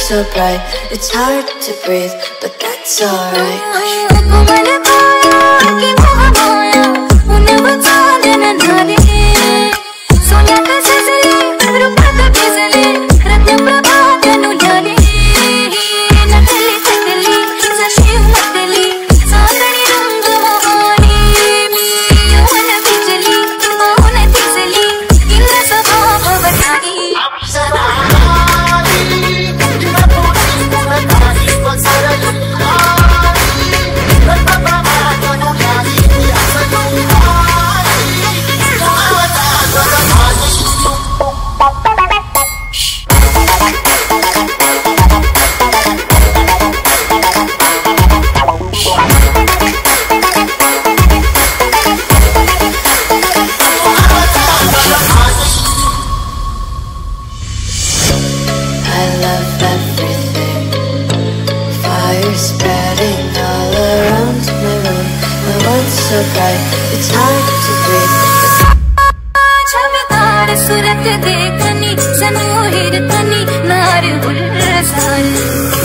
so bright, it's hard to breathe, but that's alright. So bright, it's hard to breathe. छावेदार सूरत देखनी सनोहिर तनी नार गुलजार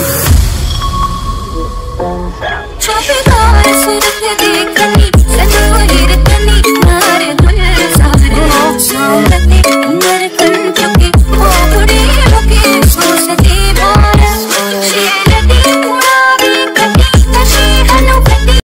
छावेदार सूरत देखनी